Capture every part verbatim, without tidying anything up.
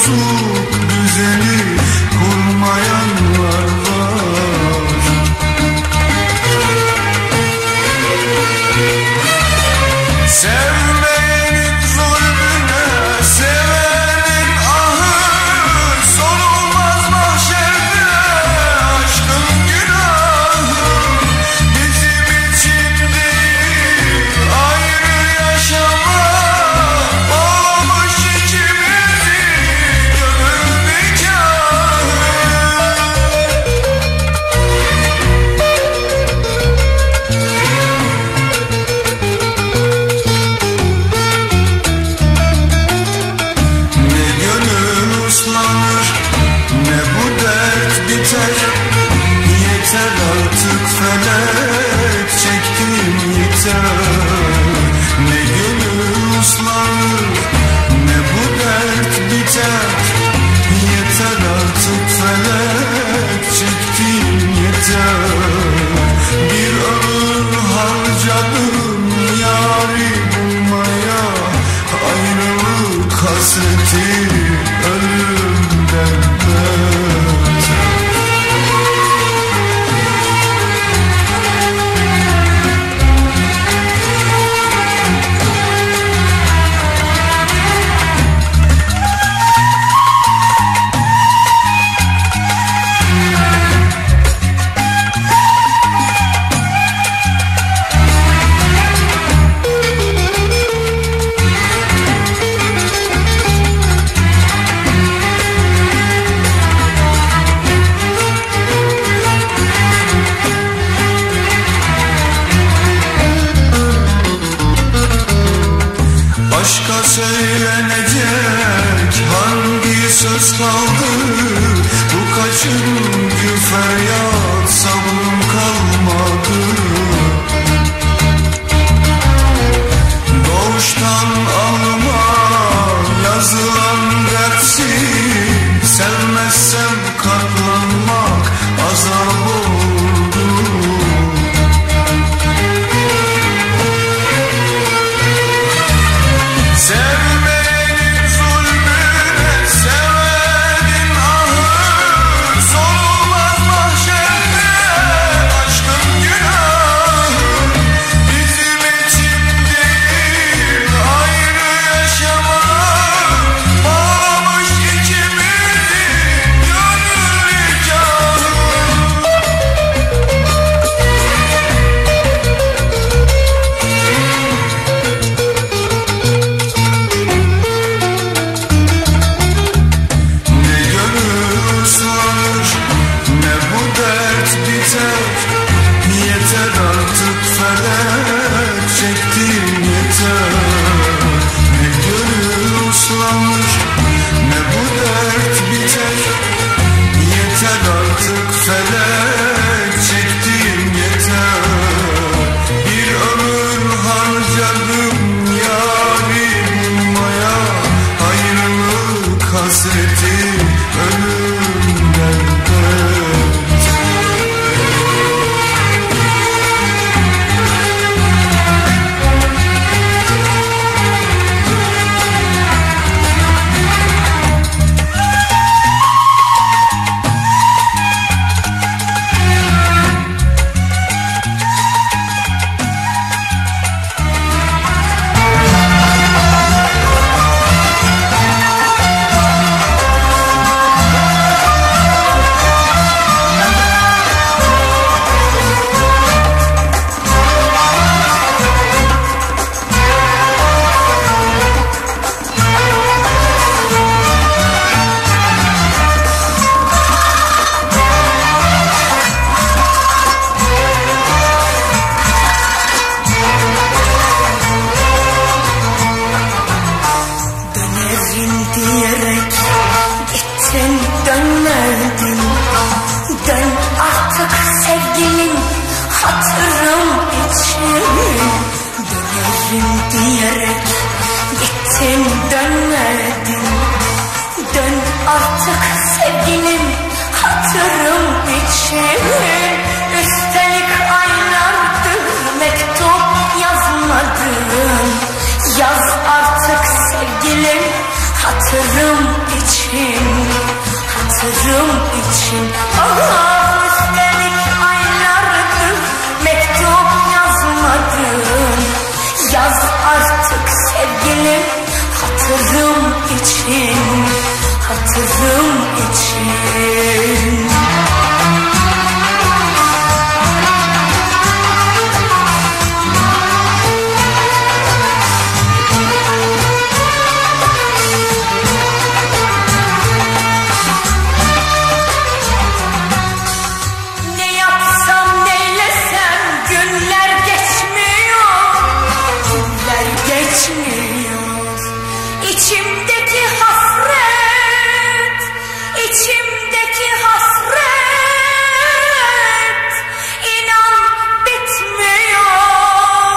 bozuk düzeni kurmayanlar var. Sevmeyenin zulmüne, sevenin ahı, sorulmaz mahşerde aşkın günahı. Bizim için değil ayrı yaşamak, olmuş ikimizin gönül nikahı. Ne gönül uslanır, ne bu dert biter. Yeter artık felek, çektiğim yeter. Ne gönül uslanır, ne bu dert biter. Yeter artık felek, çektiğim yeter. Bir ömür harcadım yâri bulmaya, ayrılık hasreti ölümden beter. Başka söylenecek hangi söz kaldı? Bu kaçıncı feryat, sabrım kalmadı. Doğuştan alma yazılan dersin, sevmezsem katlanmak azap oldu. Sevmeyenin zulmüne, sevenin ahı, sorulmaz mahşerde aşkın günahı. Bizim için değil ayrı yaşamak, bağlamış ikimizin gönül nikahı. Ne gönül uslanır, ne bu dert biter. Yeter artık felek, çektiğim yeter. Ne gönül uslanır, ne bu dert biter. Yeter artık felek, çektiğim yeter. Bir ömür harcadım yâri bulmaya, ayrılık hasreti ölümden beter. Dönerim diyerek gittin dönmedin. Dön artık sevgilim, hatırım için. Dönerim diyerek gittin dönmedin. Dön artık sevgilim, hatırım için. Üstelik aylardır mektup yazmadın. Yaz artık sevgilim, hatırım için. için, hatırım için. Ah, üstelik aylardır mektup yazmadın. Yaz artık sevgilim, hatırım için, hatırım için. İçimdeki hasret, içimdeki hasret, inan bitmiyor,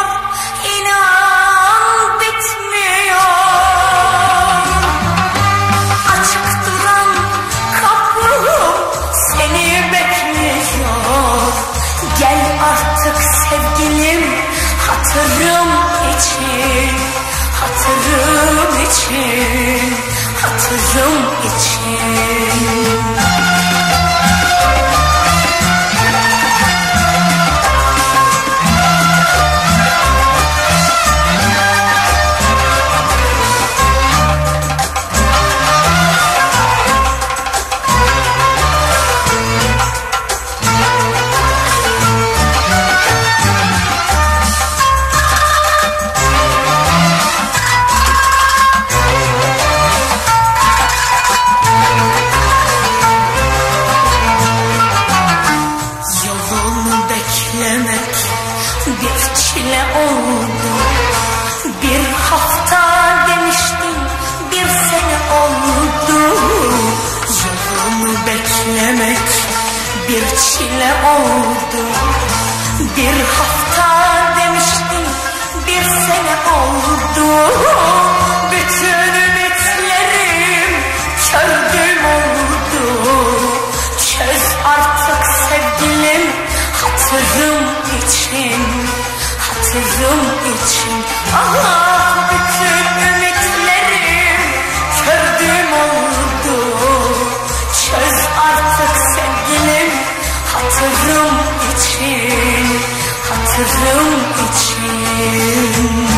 inan bitmiyor. Açık duran kapım seni bekliyor. Gel artık sevgilim, hatırım için, hatırım için, hatırım için. Bir çile oldu, bir hafta demiştin, bir sene oldu. Yolumu beklemek bir çile oldu, bir hafta demiştin, bir sene oldu. Bütün ümitlerim kördüm oldu. Çöz artık sevgilim, hatırım için, hatırım için. Ah, bütün ümitlerim kördüm oldu. Çöz artık sevgilim, hatırım için, hatırım için.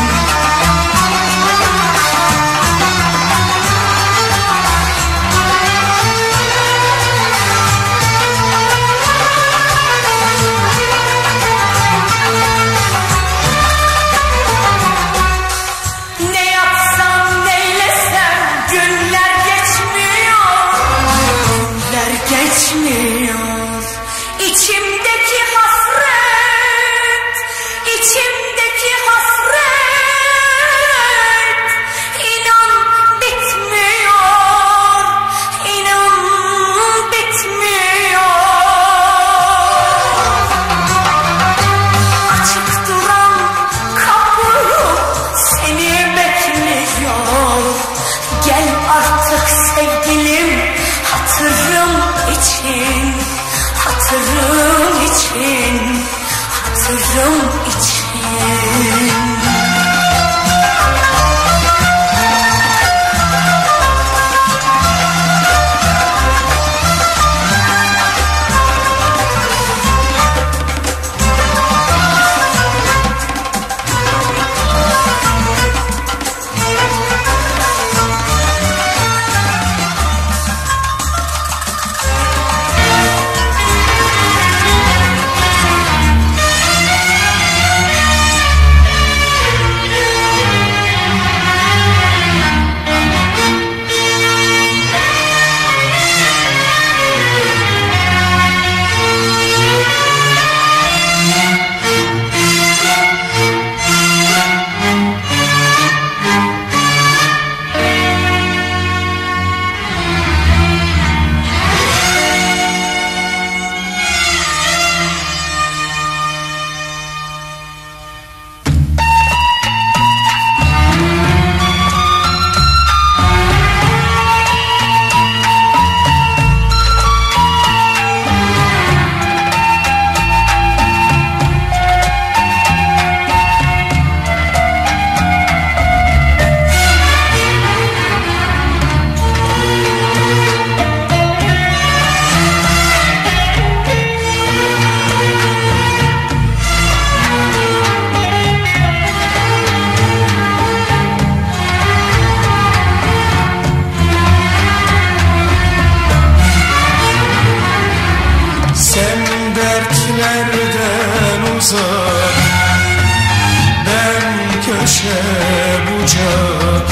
olacak.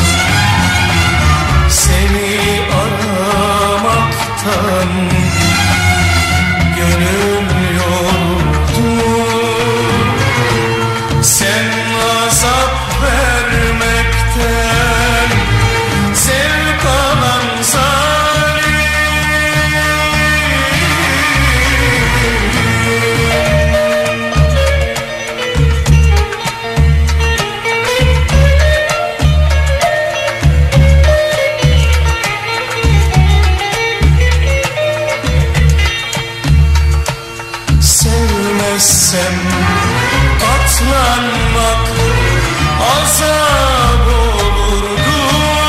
Seni aramaktan gönül yoruldu. Sen azap vermekten zevk alan zalim. Sevmezsem katlanmak azap olurdu.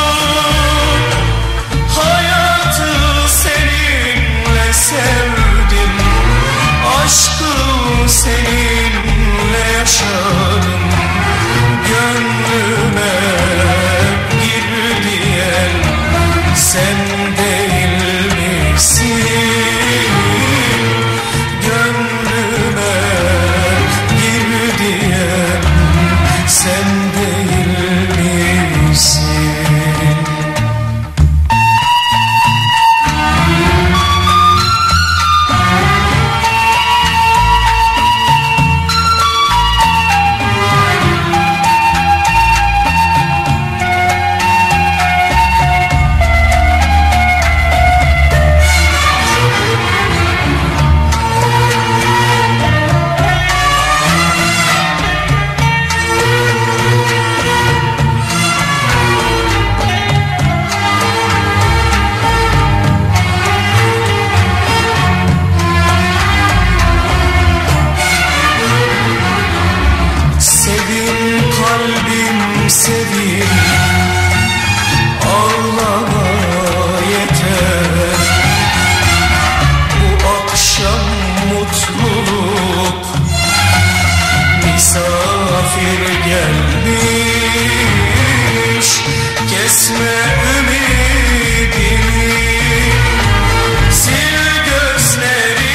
Hayatı seninle sevdim, aşkı seninle yaşadım. Gönlüme gir diyen sen değil misin? Gönlüme gir diyen sen değil misin? Kalbim sevin, ağlama yeter. Bu akşam mutluluk misafir gelmiş. Kesme ümidini, sil gözlerini.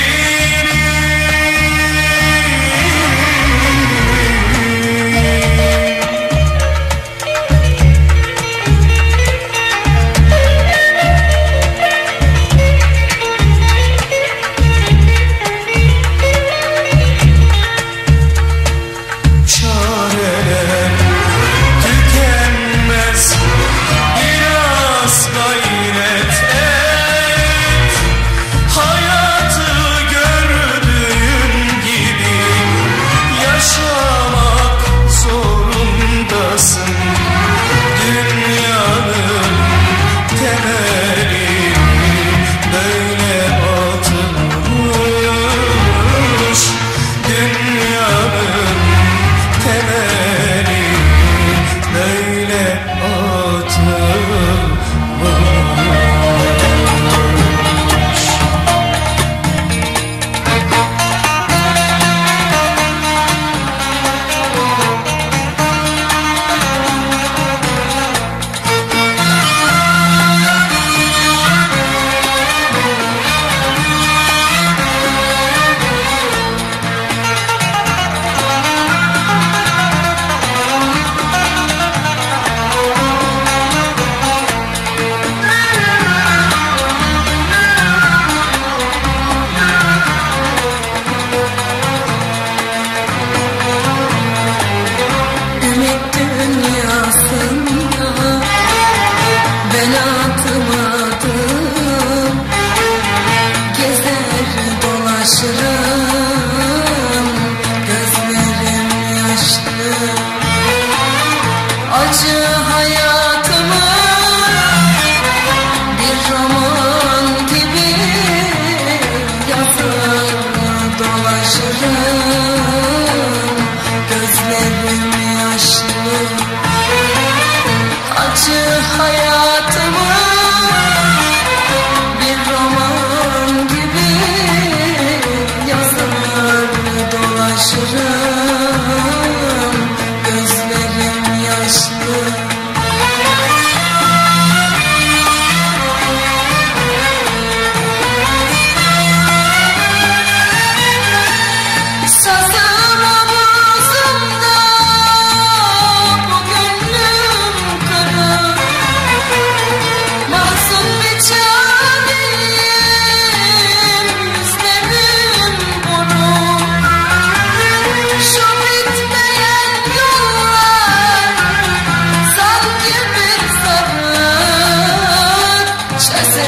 Çareler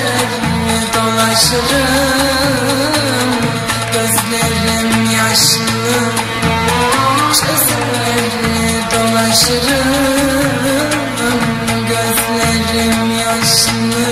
dolaşırım, gözlerim yaşlı, çözer dolaşırım, gözlerim yaşlı.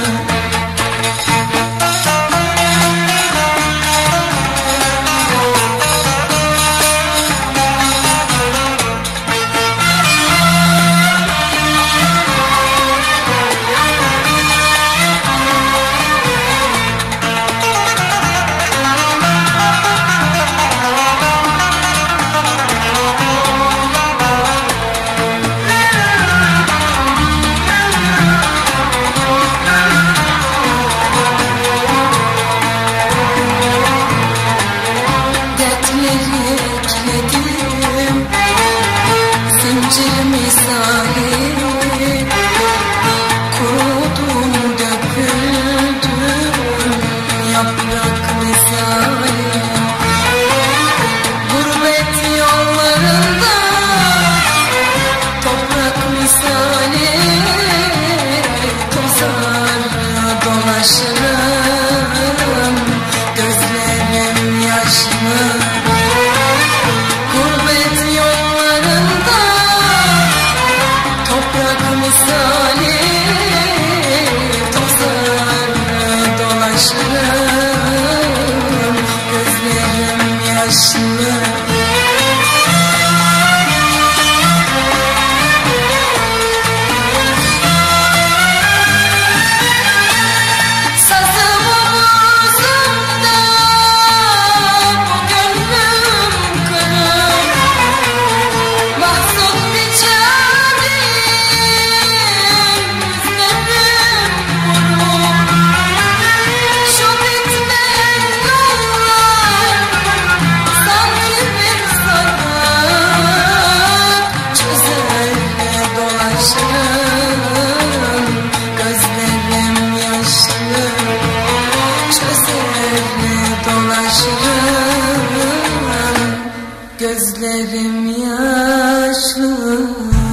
Gözlerim yaşlı.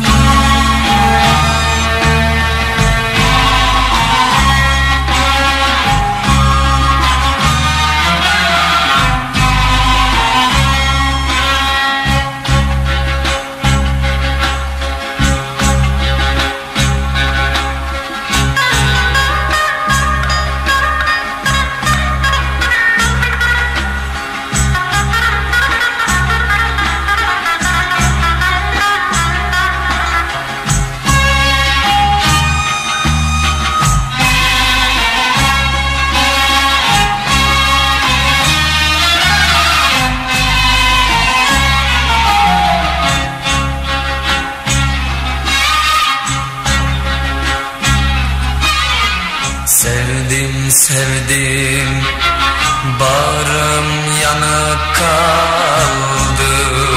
Sevdim sevdim, bağrım yanık kaldı.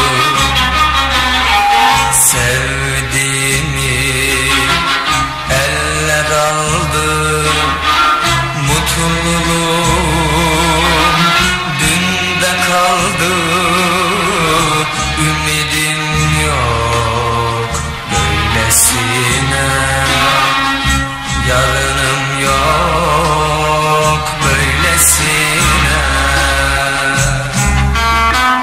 Sevdiğimi eller aldı. Mutluluğum dünde kaldı. Ümidim yok böylesine, yarınım yok böylesine.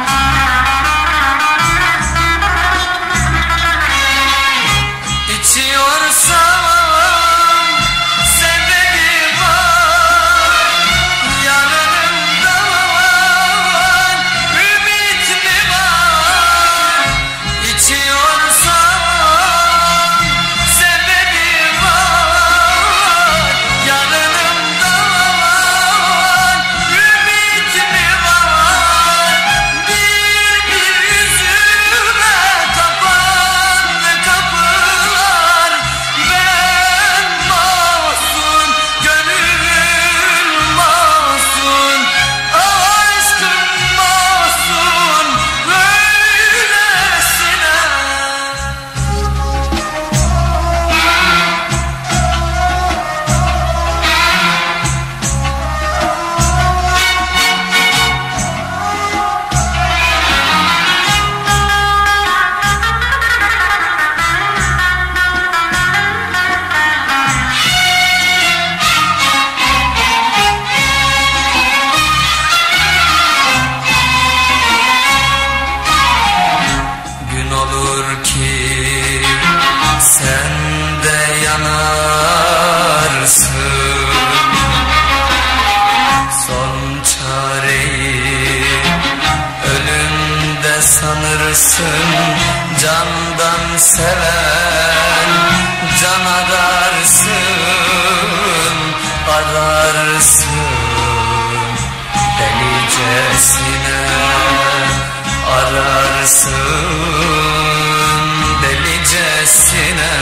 seven can ararsın, ararsın delicesine, ararsın delicesine.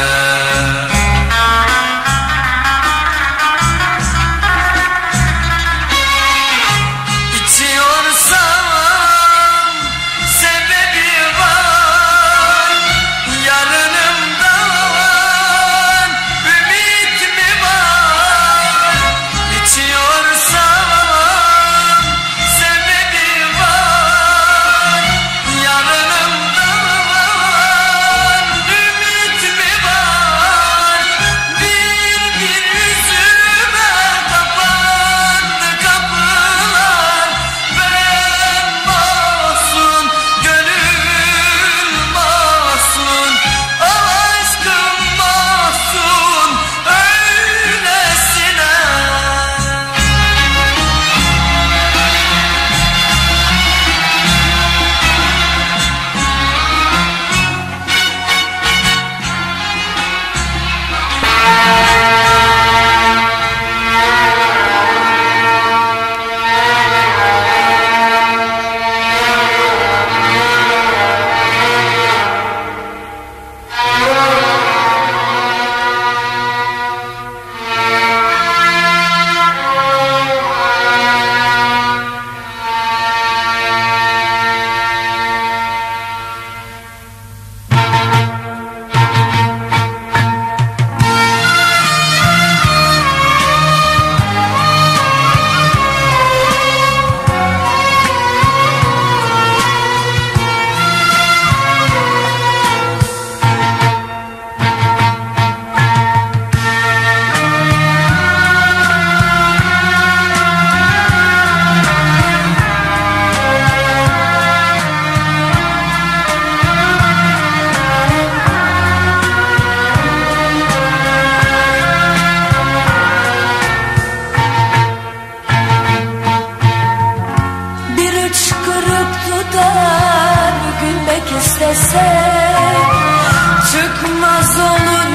Çıkmaz olur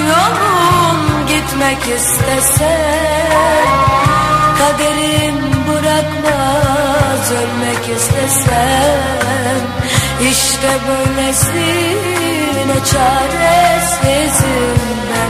yolun gitmek istesen, kaderim bırakmaz ölmek istesen. İşte böylesine çaresizim ben.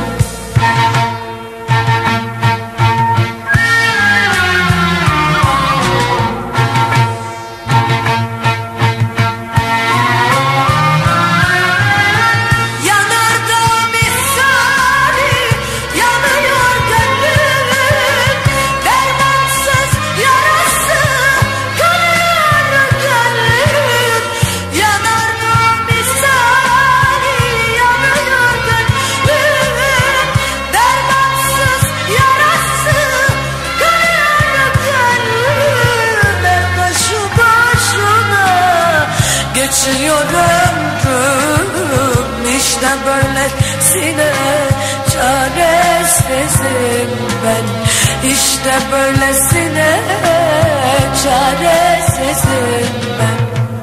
Geçiyor ömrüm işte böylesine çaresizim ben. İşte böylesine çaresizim ben.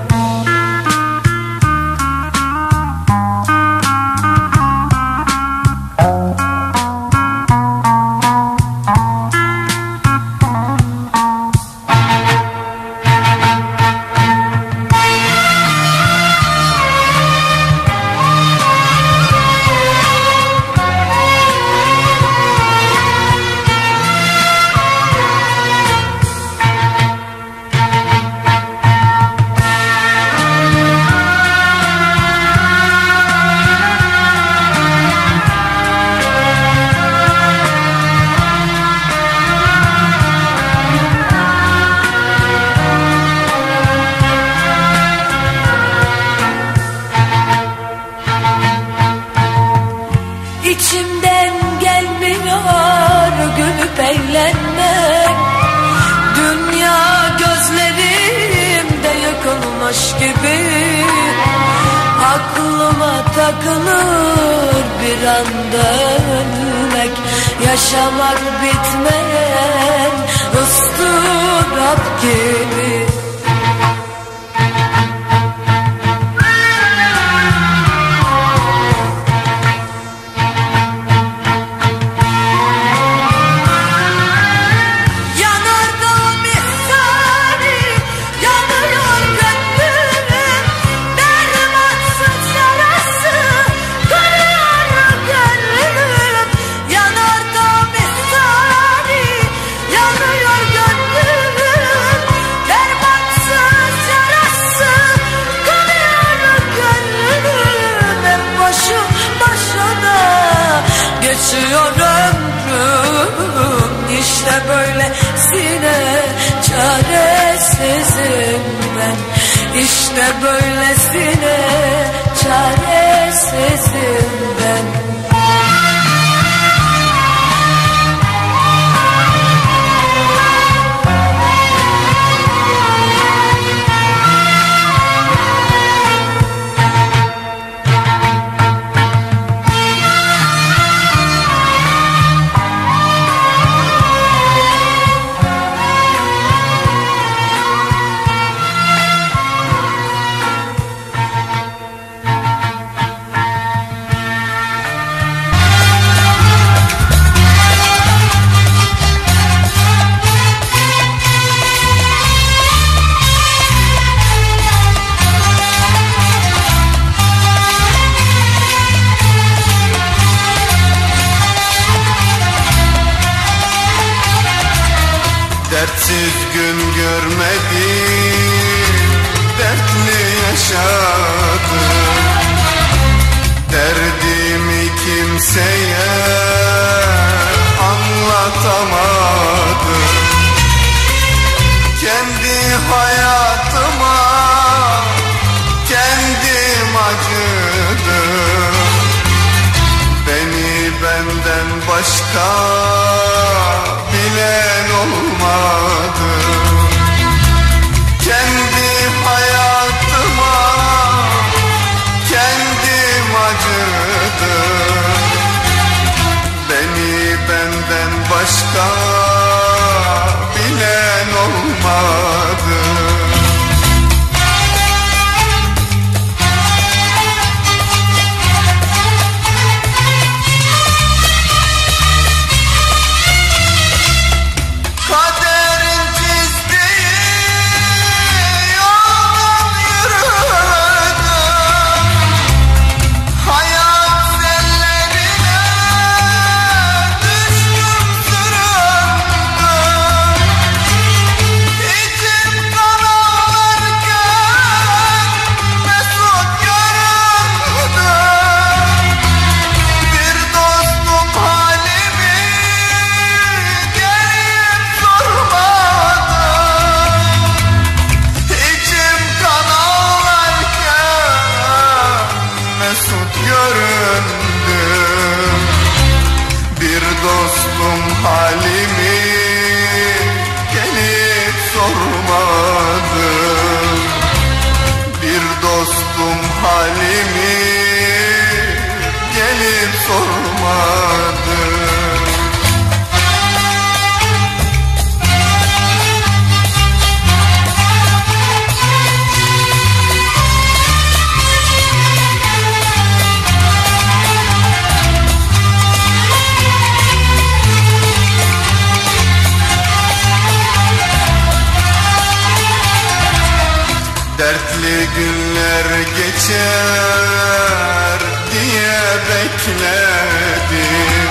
İçimden gelmiyor gülüp eğlenmek. Dünya gözlerimde yıkılmış gibi. Aklıma takılır bir anda ölmek. Yaşamak bitmeyen ıstırap gibi. çaresizim ben. İşte böylesine çaresizim ben. Dertsiz gün görmedim, dertli yaşadım. Derdimi kimseye anlatamadım. Kendi hayatıma kendim acıdım. Beni benden başka bilen olmadı. Kendi hayatıma kendim acıdım. Beni benden başka bilen olmadı. Bir dostum halimi gelip sormadı. Bir dostum halimi gelip sormadı. Dertli günler geçer diye bekledim.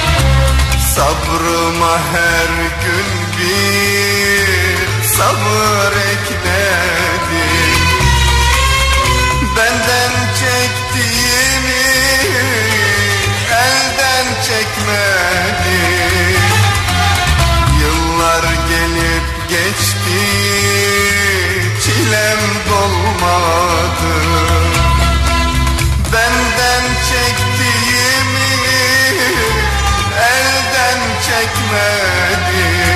Sabrıma her gün bir sabır ekledim. Benden çektiğimi elden çekmedim. Yıllar gelip geçti, çilem dolmadı. Benden çektiğimi elden çekmedi.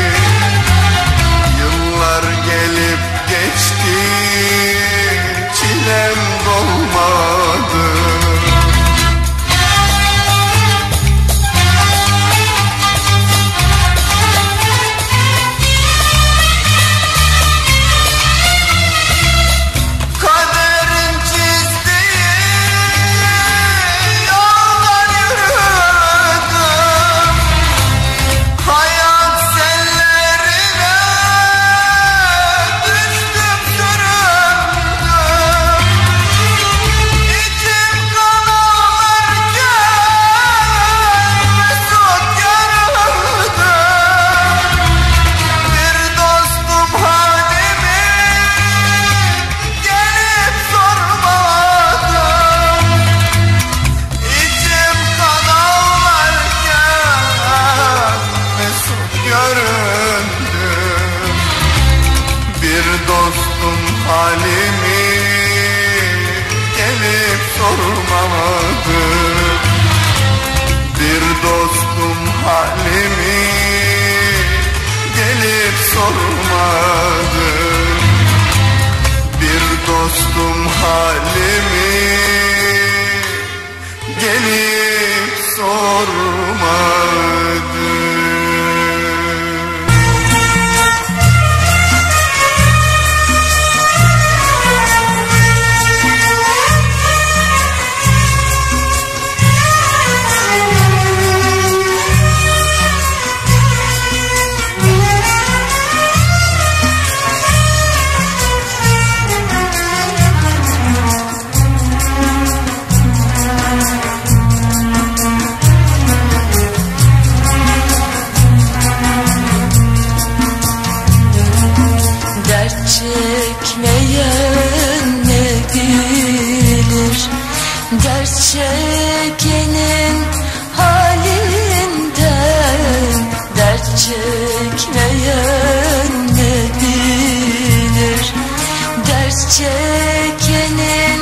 dostum halimi gelip sormadın. Bir dostum halimi gelip sormadın. Çekmeyen ne bilir dert çekenin halinden. Dert çekmeyen ne bilir dert çekenin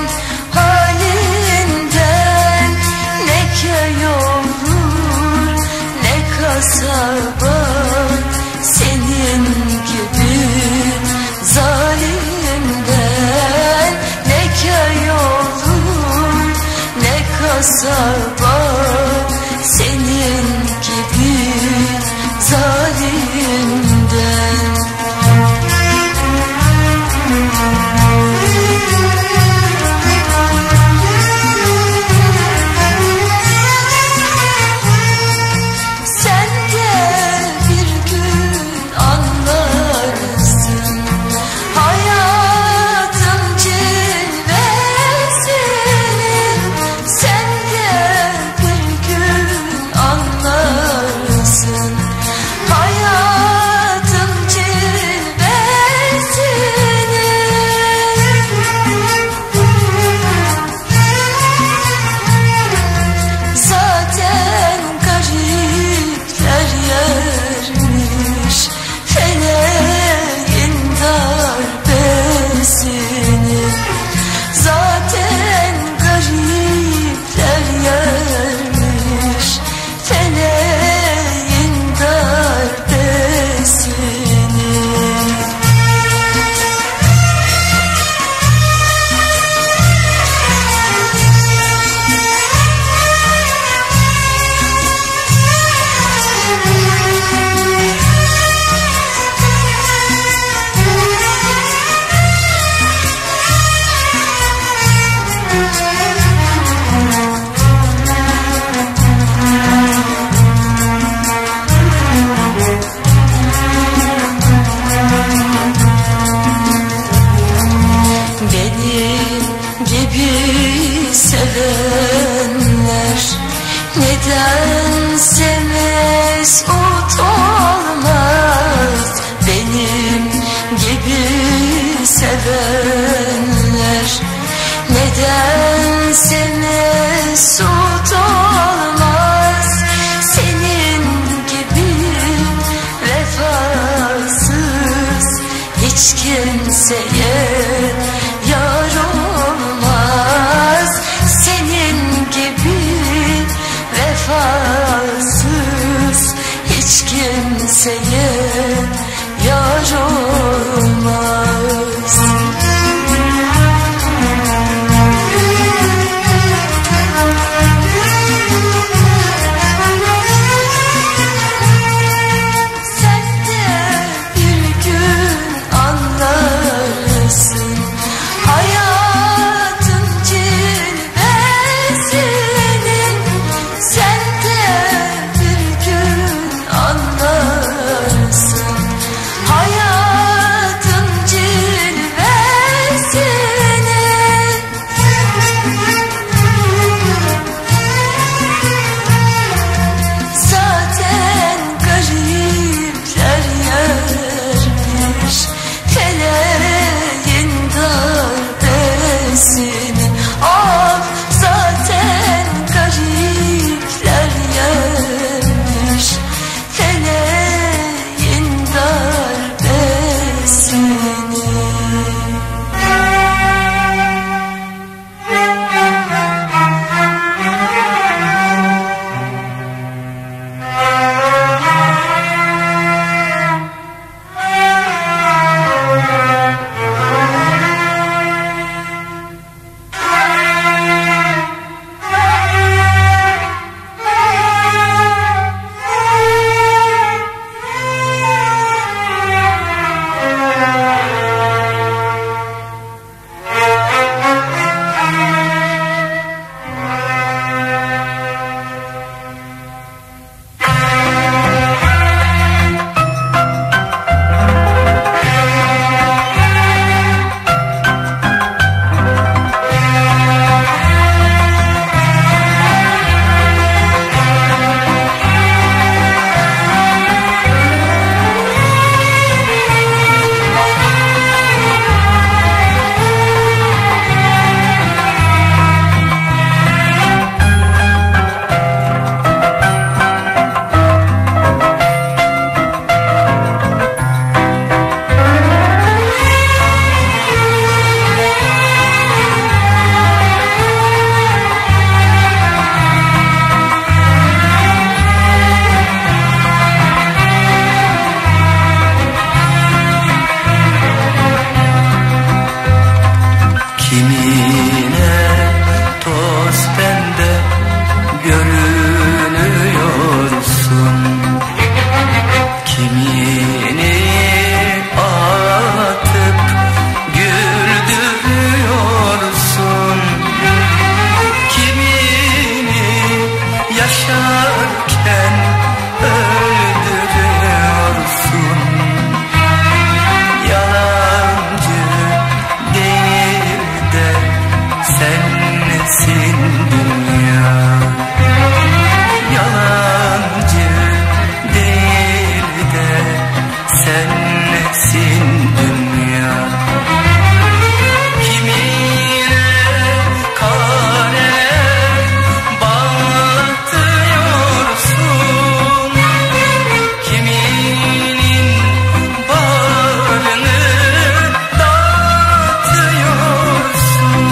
halinden. Ne köy olur ne kasaba senin gibi zalimden. Ne köy olur ne kasaba senin gibi zalimden. Sen de bir gün anlarsın hayatın cilvesini. Sen de bir gün anlarsın hayatın cilvesini. Zaten garipler yermiş feleğin darbesini. Zaten garipler yermiş feleğin darbesini. Benim gibi sevenler nedense mesut olmaz. Benim gibi sevenler nedense mesut olmaz. Senin gibi vefasız hiç kimseye yar olmaz. Senin gibi vefasız hiç kimseye yar olmaz. Sen de bir gün anlarsın hayatın cilvesini. Sen de bir gün anlarsın sensin dünya. Kimine kare bağlatıyorsun, kiminin bağrını dağıtıyorsun,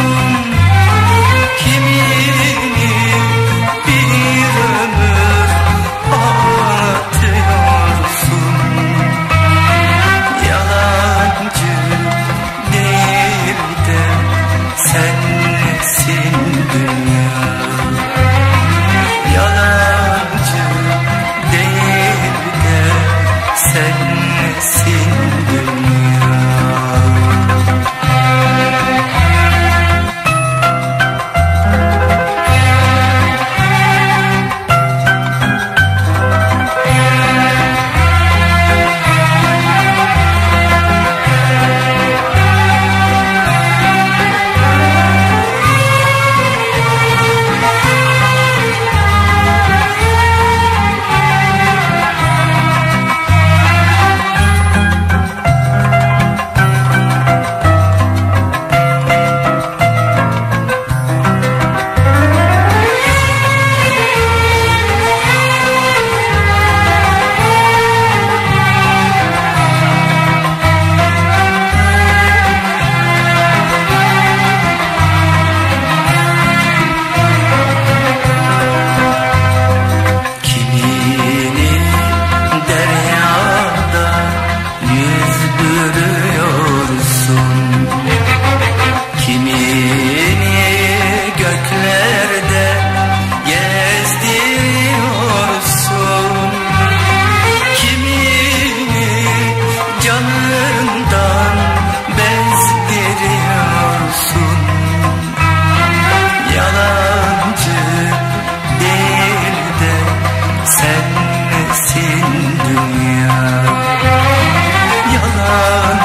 kimini bir ömür ağlatıyorsun. Yalancı değil de sensin dünya. Yalancı değil de sensin dünya. Sensin dünya. Yalan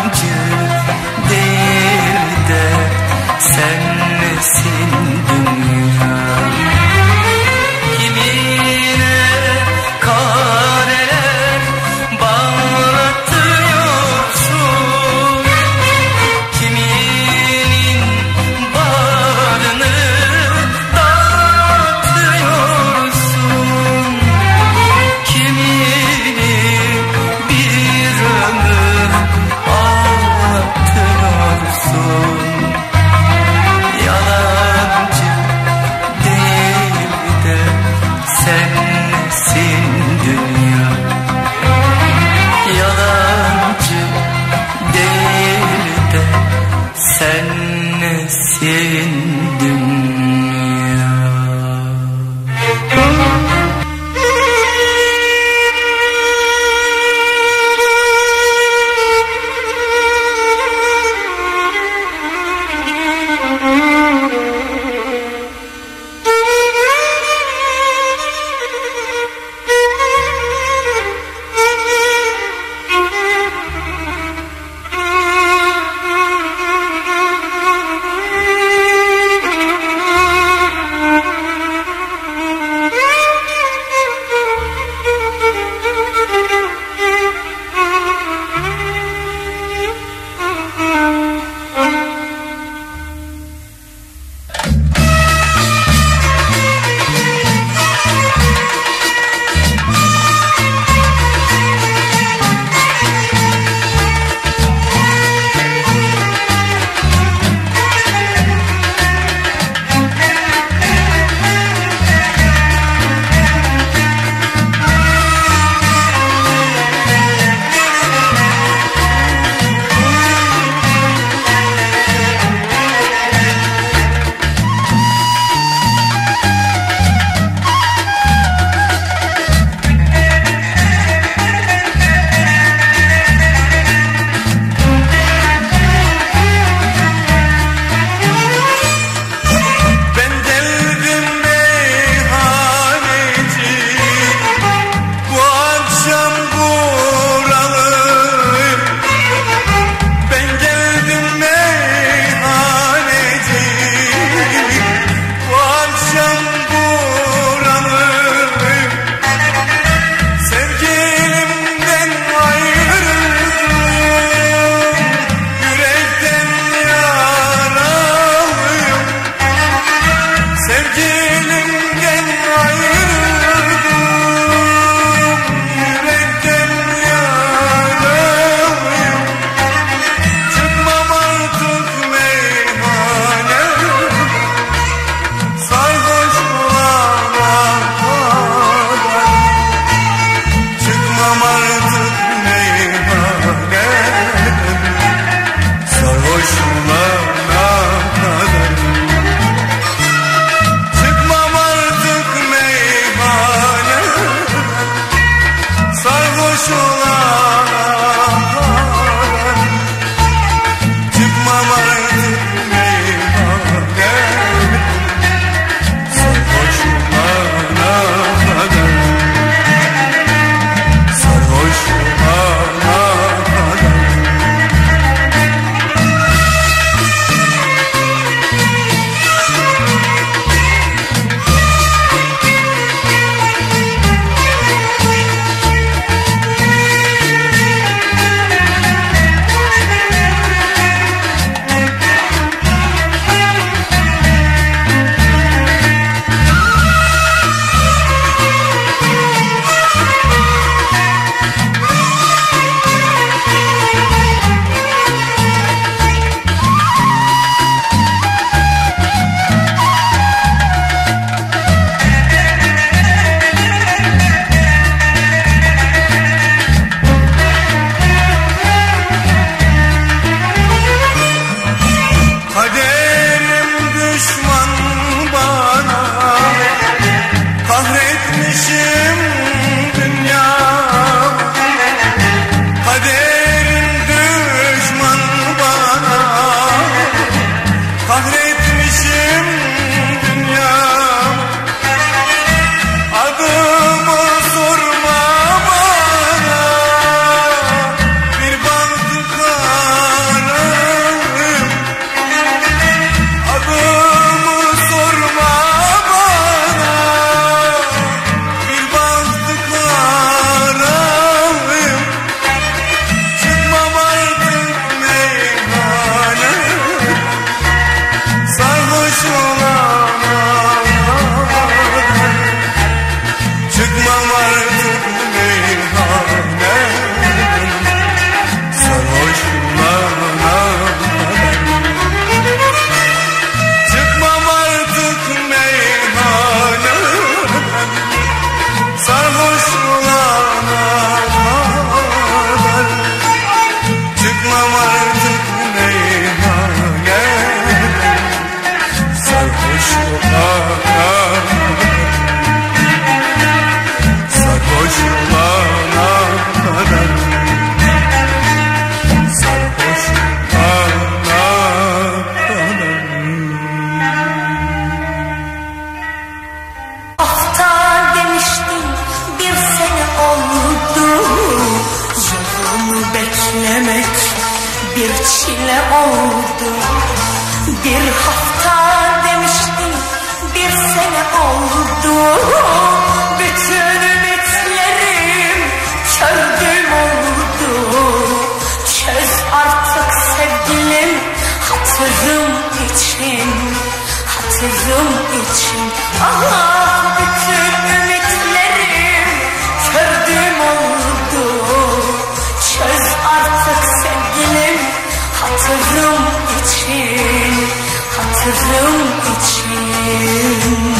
bir çile oldu. Bir hafta demiştin, bir sene oldu. Bütün ümitlerim kördüm oldu. Çöz artık sevgilim, hatırım için, hatırım için. Ah, bütün ümitlerim kördüm oldu. Çöz artık sevgilim, hatırım için, hatırım için.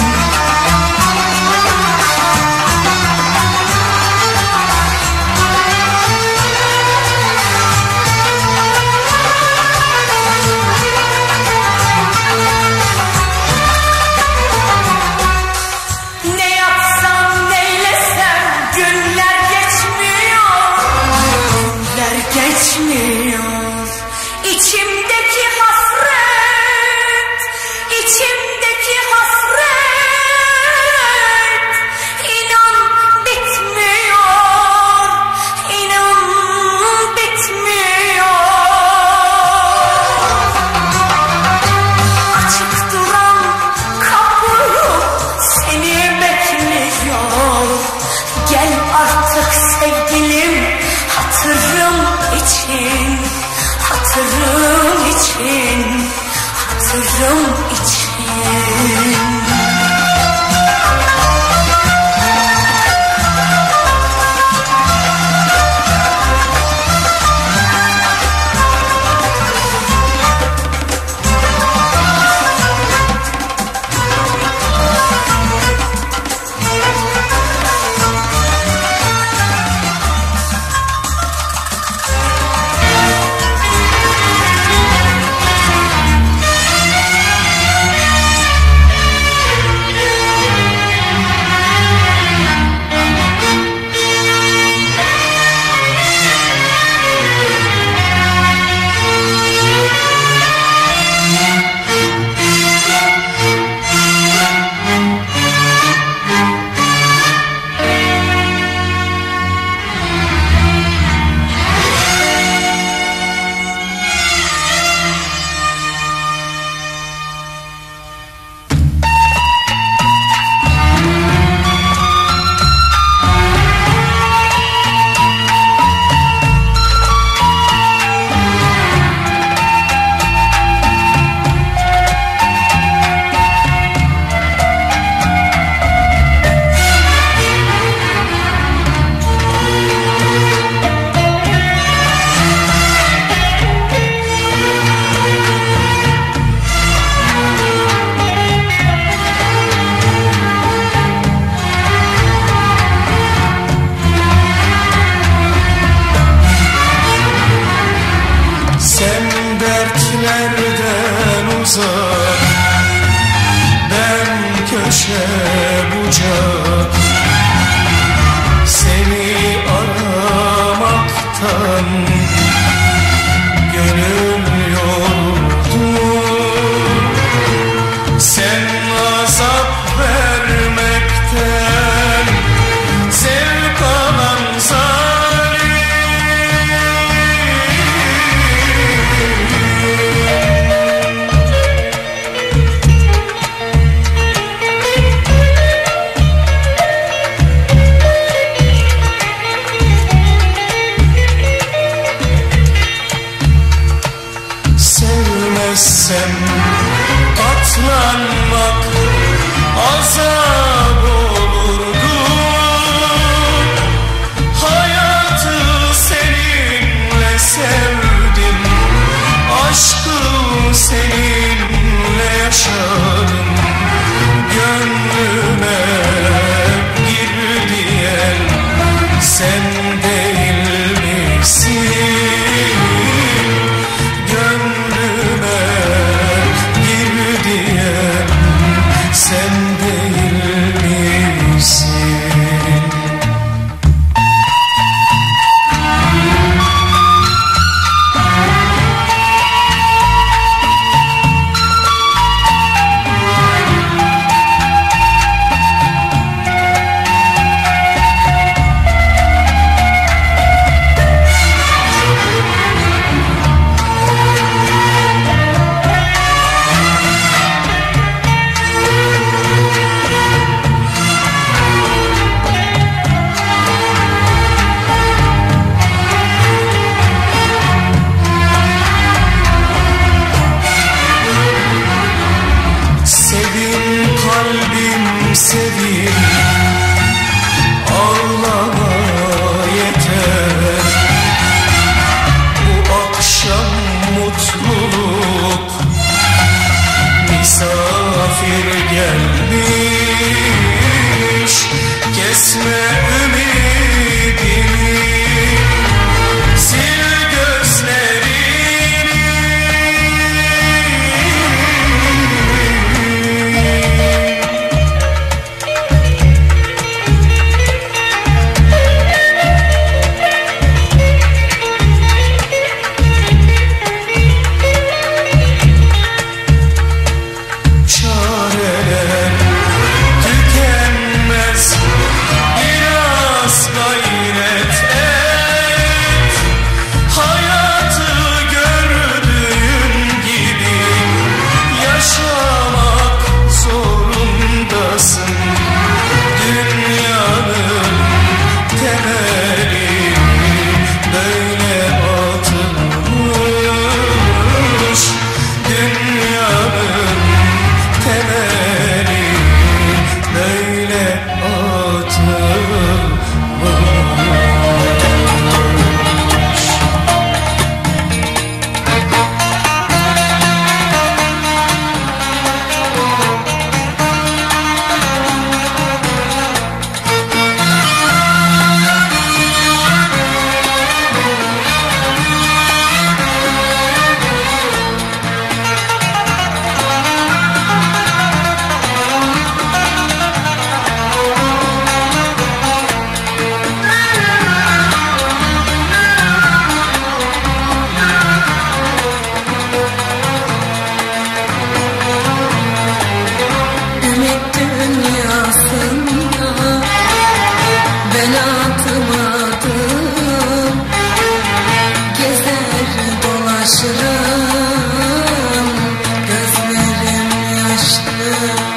Ne yapsam neylesem günler geçmiyor, günler geçmiyor. İçimdeki hasret, içimdeki hasret, inan bitmiyor, inan bitmiyor. Açık duran kapı seni bekliyor. Gel artık sevgilim, hatırım için, hatırım için, hatırım için. Dertlerden uzak, ben köşe bucak, seni aramaktan gönül yordu. Sen azap vermekten zevk alan zalim. Sevmezsem katlanmak azap olurdu. Hayatı seninle sevdim, aşkı seninle yaşadım. Gönlüme gir diyen sen değil misin? Gönlüme gir diyen gayrı gelmiş. Kesme ümidini, sil gözlerini. Çareler tükenmez, biraz gayret et. Hayatı gördüğün gibi yaşamak zorundasın. Dünyanın temeli böyle atılmış. Dünyanın temeli böyle atılmış. Ümit dünyasında ben atmadım. Gezer dolaşırım, gözlerim yaşlı.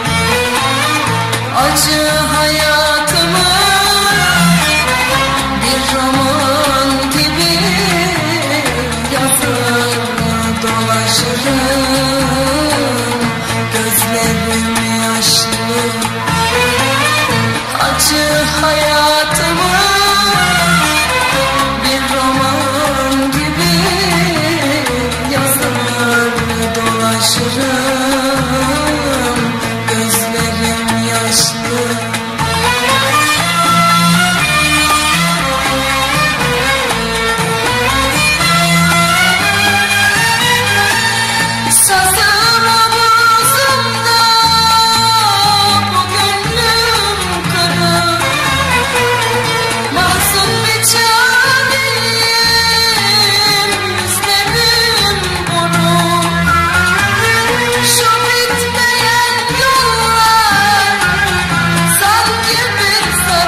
Acı hayatımı bir roman gibi yazar dolaşırım, gözlerim yaşlı. Acı hayatımı bir roman gibi yazar dolaşırım, gözlerim yaşlı. Sazım omuzumda, bu gönlüm kırık. Mahzun bir çareyim, yüzlerim buruk. Şu bitmeyen yollar sanki bir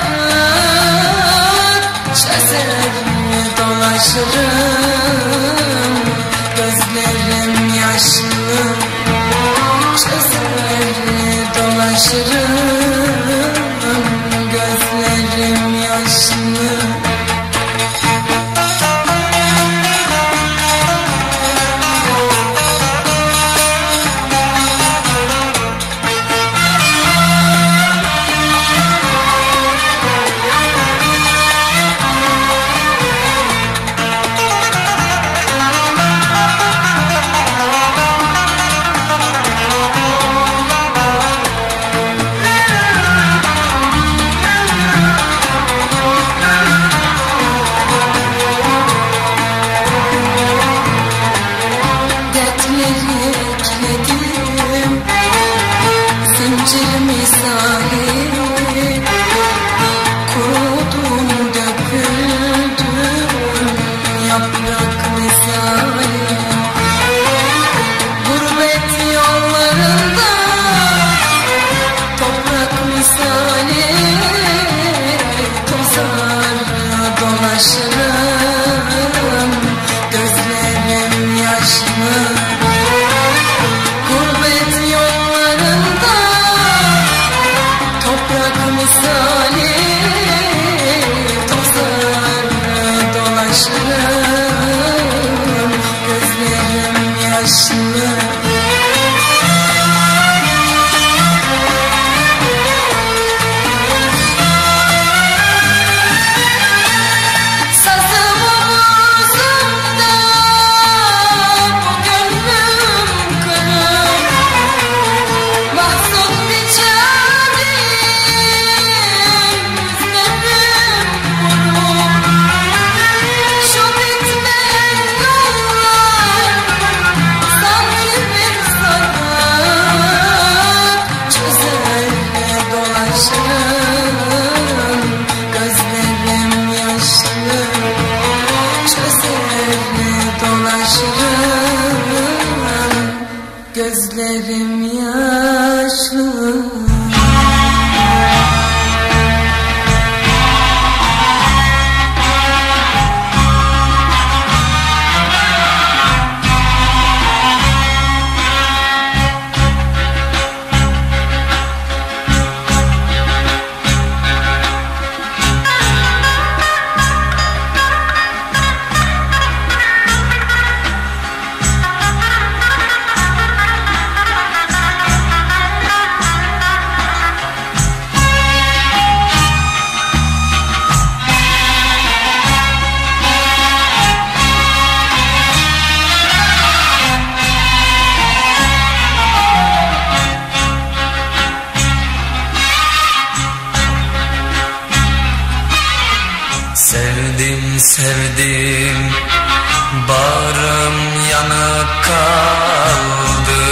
sarık. Çezer dolaşırım, gözlerim yaşlı. Çezer dolaşırım, gözlerim yaşlı. dolaşırım, gözlerim yaşlı. Sevdim sevdim, bağrım yanık kaldı.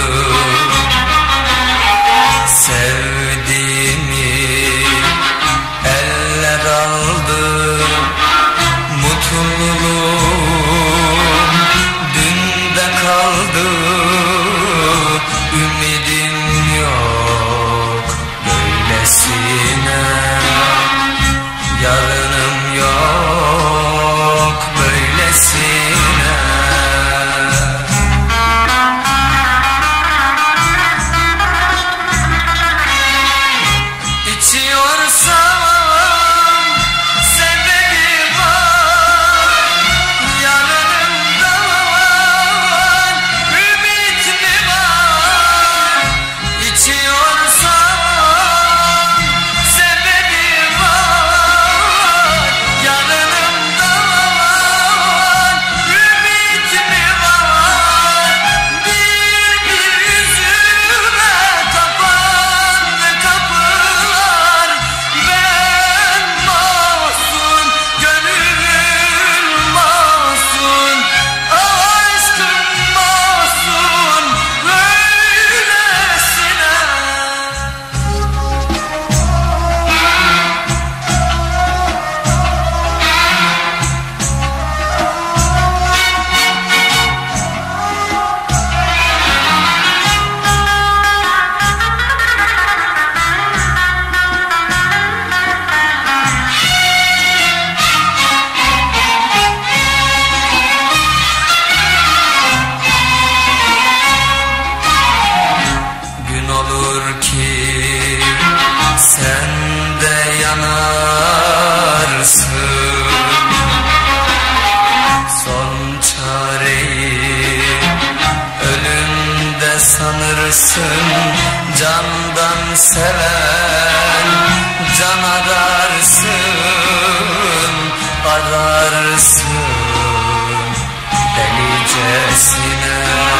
Sevdiğimi eller aldı. Mutluluğum dünde kaldı. Ümidim yok böylesine, yarınım yok böylesine. İçiyorsam sebebi var, yarınımda var, ümit mi var? İçiyorsam sebebi var, yarınımda var, ümit mi var? Bir bir yüzüme kapandı kapılar. Ben masum, gönlüm masum, aşkım masum böylesine. Gün olur ki sen de yanarsın. Son çareyi ölümde sanırsın. Candan seven can ararsın, ararsın delicesine,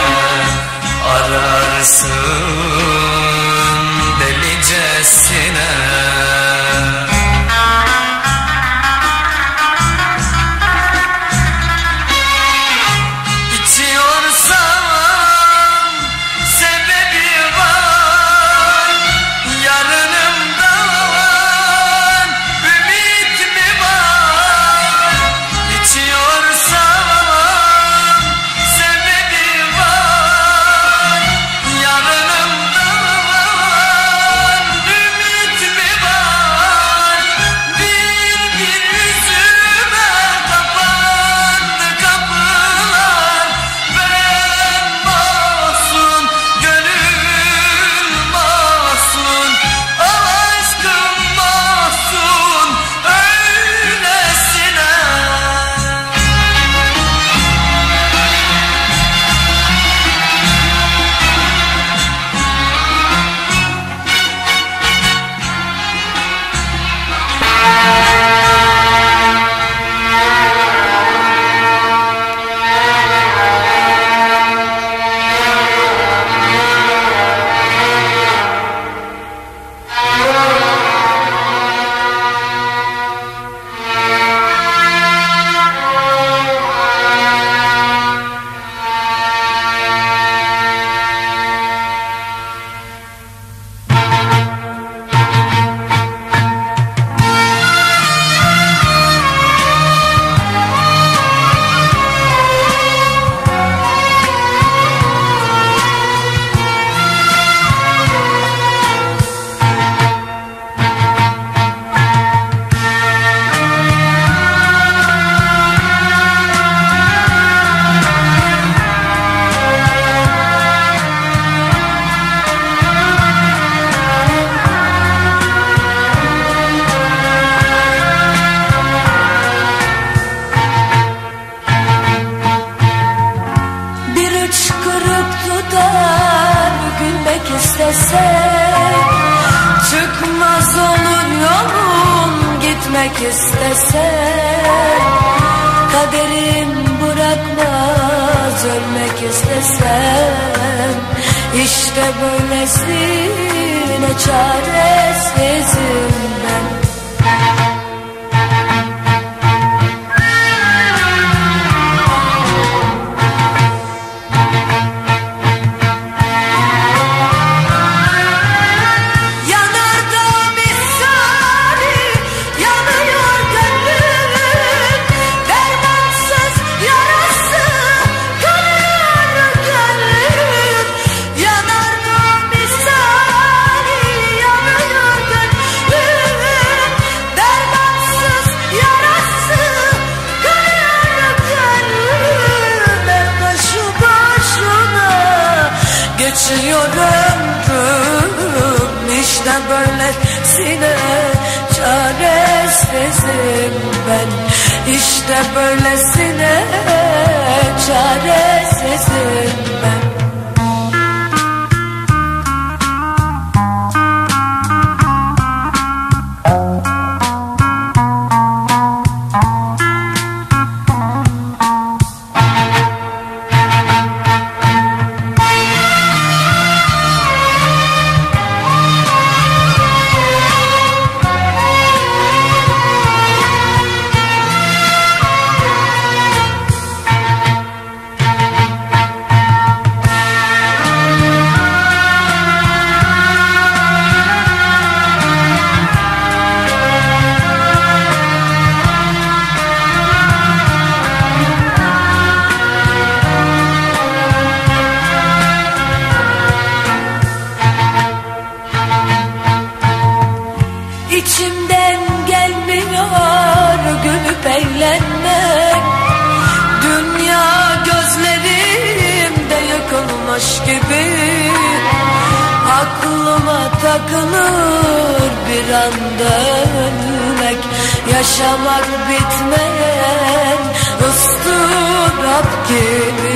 ararsın delicesine. İçiyorsam sebebi var, yarınımda var, ümit mi var? İçiyorsam sebebi var, yarınımda hıçkırık tutar gülmek istesem, çıkmaz olur yolum gitmek istesem, kaderim bırakmaz ölmek istesem, işte böylesine çaresizim ben. Geçiyor ömrüm işte böylesine çaresizim ben, işte böylesine çaresizim ben. İçimden gelmiyor gülüp eğlenmek, dünya gözlerimde yıkılmış gibi, aklıma takılır bir anda ölmek, yaşamak bitmeyen ıstırap gibi.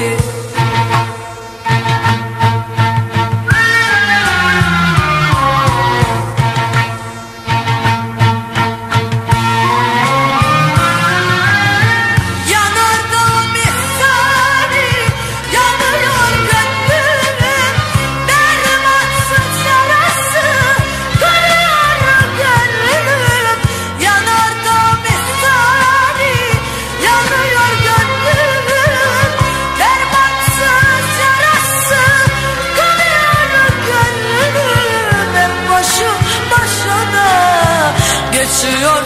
Geçiyor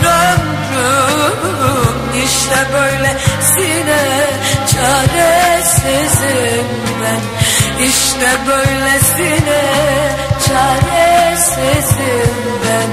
ömrüm işte böylesine çaresizim ben, işte böylesine çaresizim ben.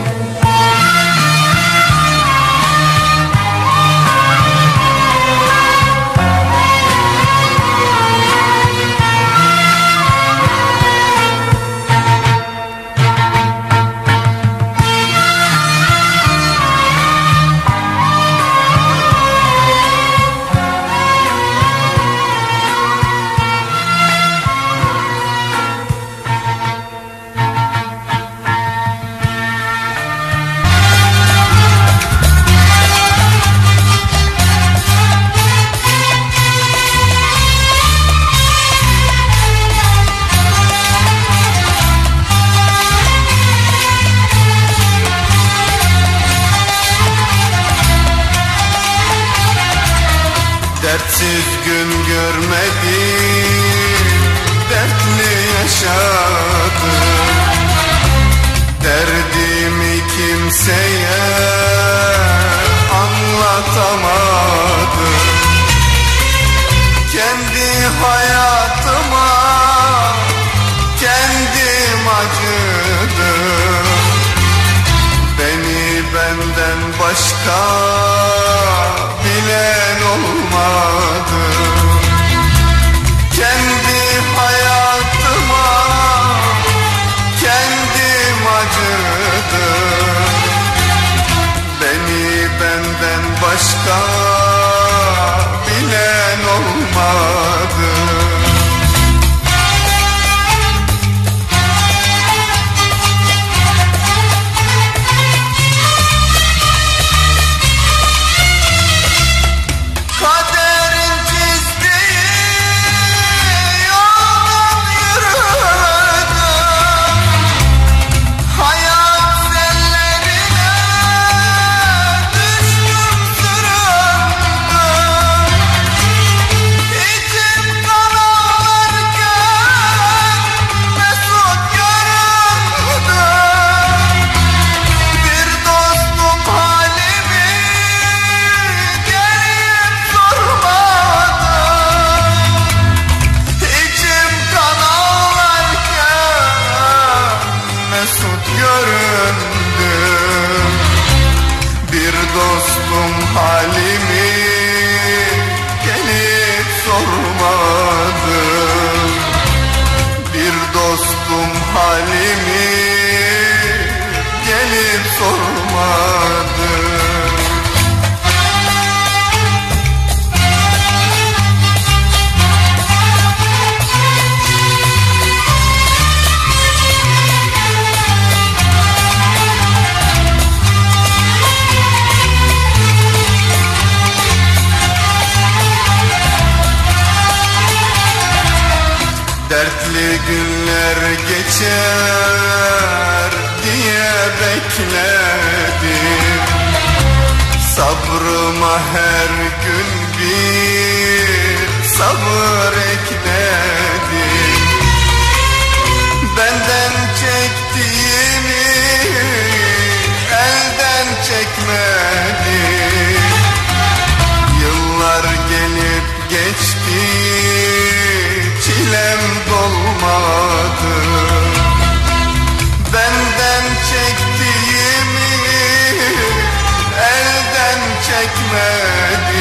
Dertsiz gün görmedim, dertli yaşadım, derdimi kimseye anlatamadım. Kendi hayatıma kendim acıdım, beni benden başka bilen olmadı. Kendi hayatıma kendim acıdım, beni benden başka bilen olmadı. Dertli günler geçer diye bekledim. Sabrıma her gün bir sabır ekledim. Benden çektiğimi elden çekmedim. Yıllar gelip geçti, çilem dolmadı. Benden çektiğimi elden çekmedi.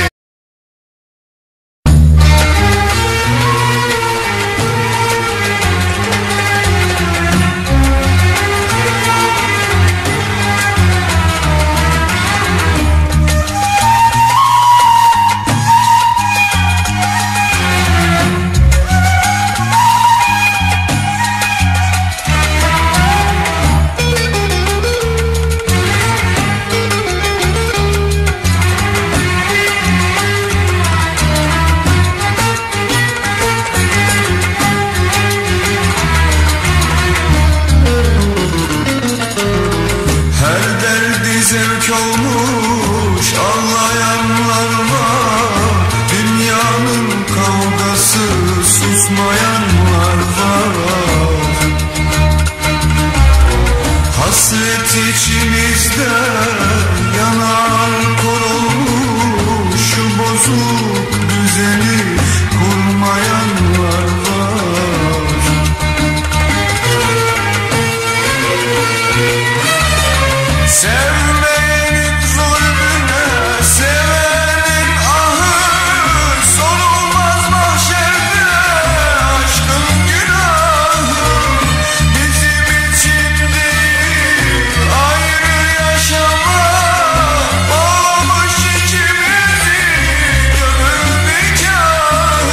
Zevk olmuş ağlayanlar var. Dünyanın kavgası susmayanlar var. Hasret içimizde yanar kor olmuş. Şu bozuk düzeni kurmayanlar var. Sevmeyenin zulmüne, sevenin ahı, sorulmaz mahşerde aşkın günahı. Bizim için değil ayrı yaşamak, olmuş ikimizin gönül nikahı.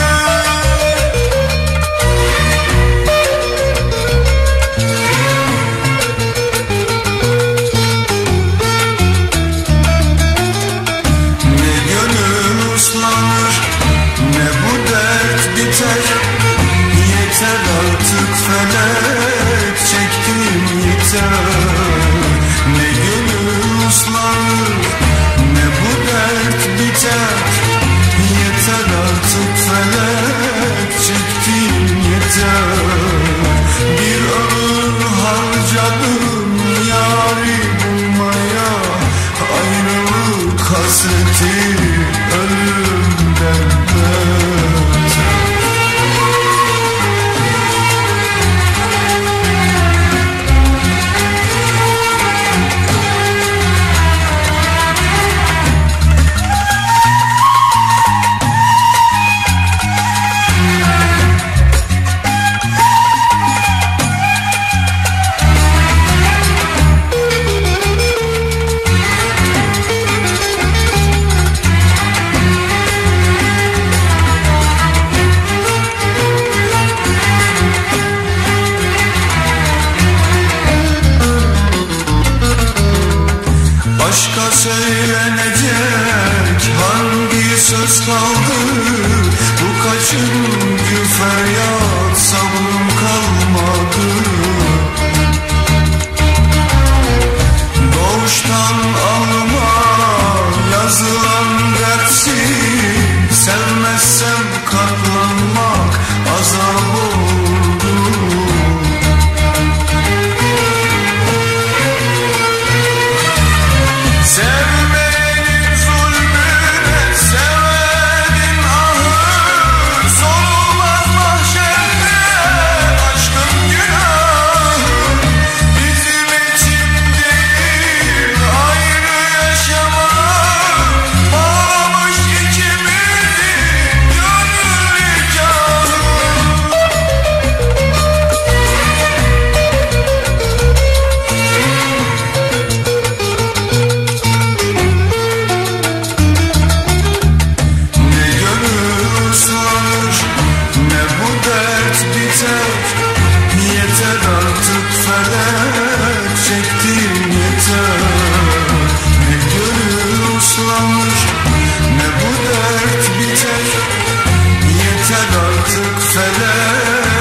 Ne bu dert biter, yeter artık felek, çektiğim yeter. Ne gönül uslanır, ne bu dert biter, yeter artık felek, çektiğim yeter. Bir ömür harcadım yâri bulmaya, ayrılık hasreti ölümden beter. Aşka söylenecek hangi söz kaldı? Bu kaçıncı feryat, sabrım kalmadı. Doğuştan alma yazılan dersin, sevmezsem katlanmak azap oldu. Sevmeyenin zulmüne, sevenin ahı, sorulmaz mahşerde aşkın günahı. Bizim için değil ayrı yaşamak, bağlamış ikimizin gönül nikahı. Ne gönül uslanır, ne bu dert biter, yeter artık felek, çektiğim yeter. Ne gönül uslanır, ne bu dert biter, yeter artık felek,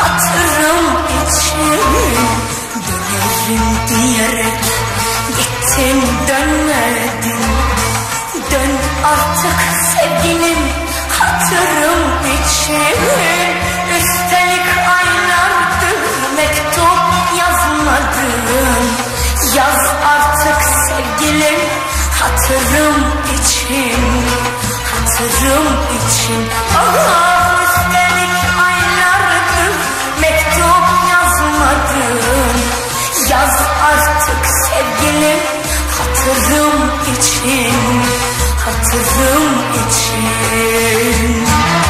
hatırım için. Dönerim diyerek gittin dönmedin. Dön artık sevgilim hatırım için. Üstelik aylardır mektup yazmadın. Yaz artık sevgilim hatırım için. Hatırım için. Ah, üstelik aylardır mektup yazmadın. Yaz artık sevgilim hatırım için. Hatırım için.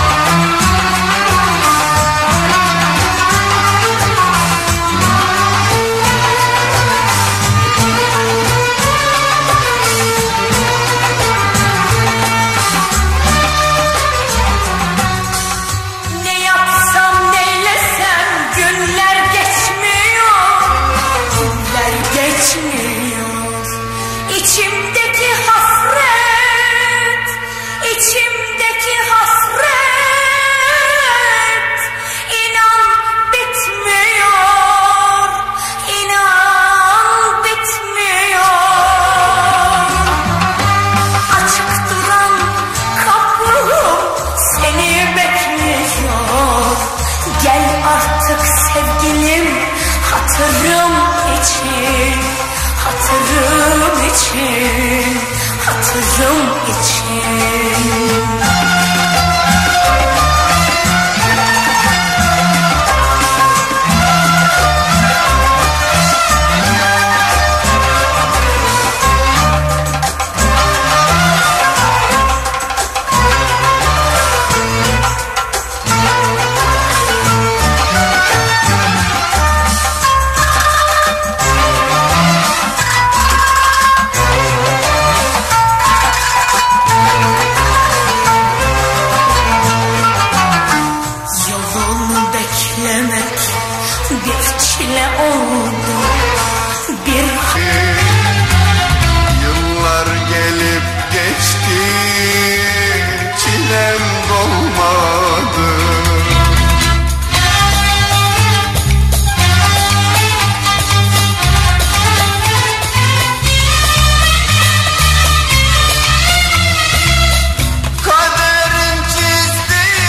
Ne yapsam neylesem günler geçmiyor. Günler geçmiyor. İçimdeki hasret, içimdeki hasret, inan bitmiyor, inan bitmiyor. Açık duran kapım seni bekliyor. Gel artık sevgilim hatırım için. Hatırım için, hatırım için. Bir çile oldu, bir yıllar gelip geçti, çilem dolmadı. Kaderin çizdiği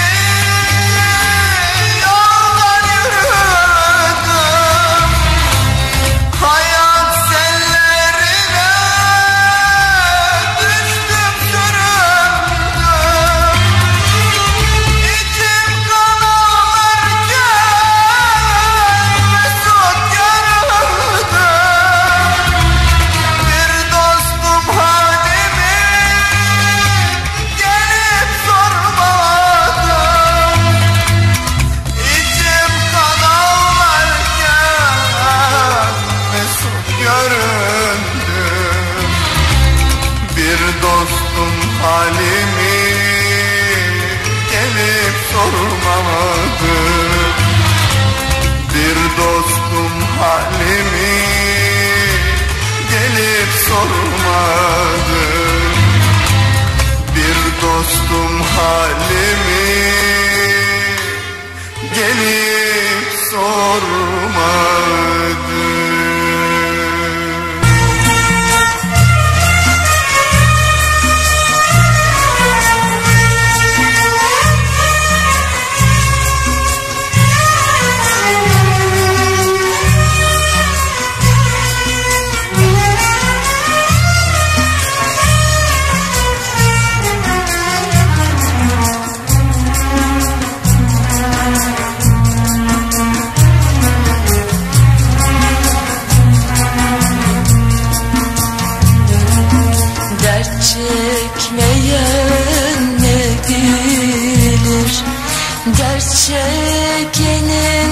yoldan yürüdüm. Hayat sellerine düştüm süründüm. İçim kan ağlarken mesut göründüm. Bir dostum halimi gelip sormadı. İçim kan ağlarken mesut göründüm. Bir dostum halimi gelip sormadı. Bir dostum halimi gelip sormadı. Bir dostum halimi gelip sormadı. dert çekmeyen ne bilir? Dert çekenin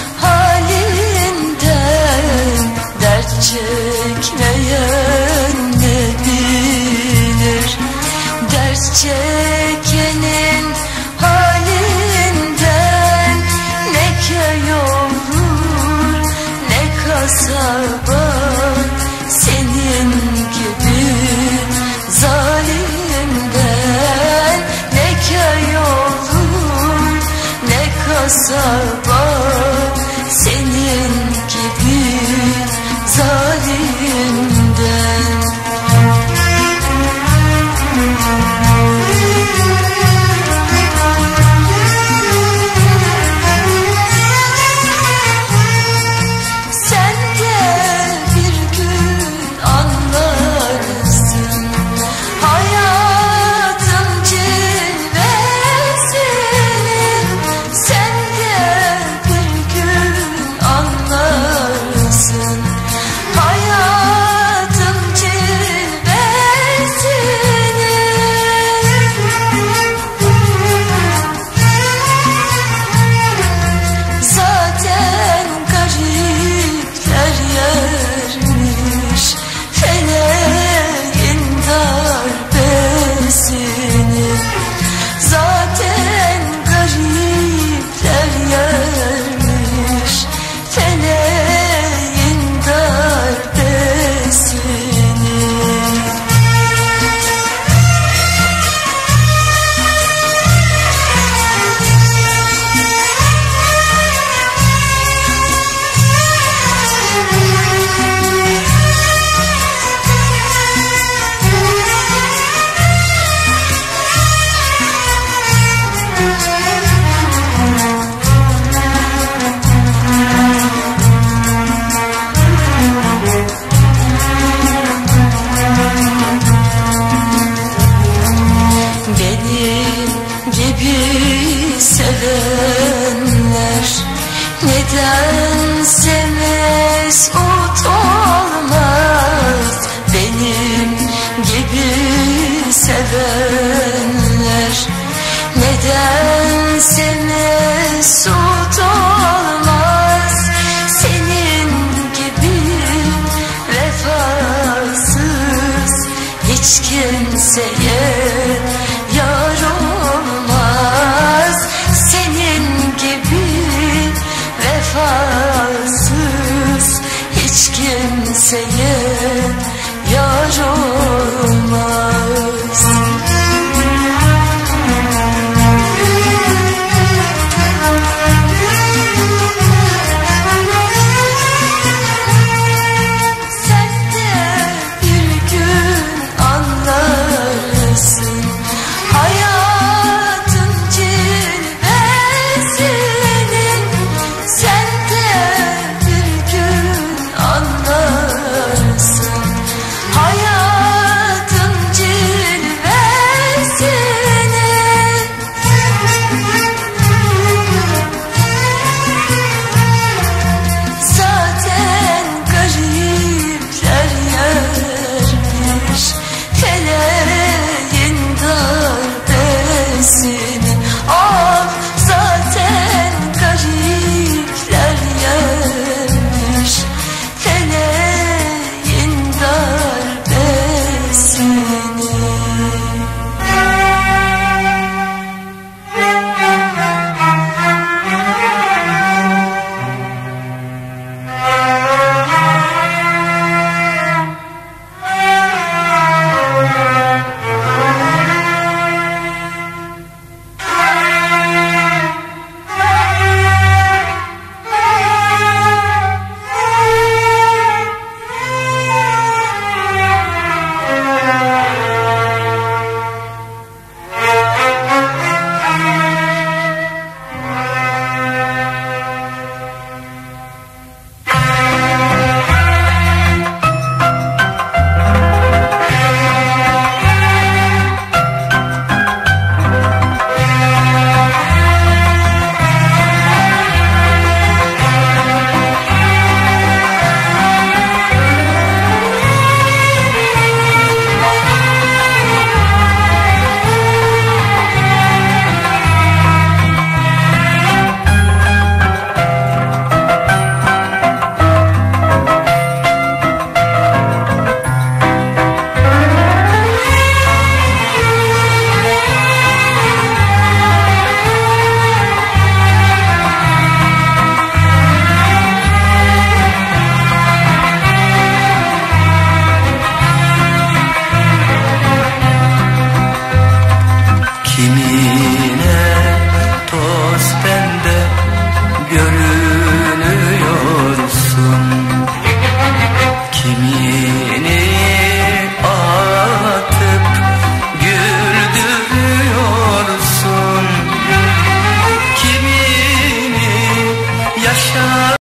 halinden. Dert çekmeyen ne bilir? Dert çekenin halinden. Ne köy olur ne kasaba senin gibi zalimden. Ne köy olur ne kasaba kimseye yar olmaz. Senin gibi vefasız hiç kimseye yar olmaz. Sen de bir gün anlarsın hayatın cilvesini. Sen de bir gün anlarsın hayatın cilvesini. Zaten garipler yermiş feleğin darbesini. Ah, zaten garipler yermiş feleğin darbesini. Kimine toz bende görünüyorsun, kimini atıp güldürüyorsun, kimini yaşa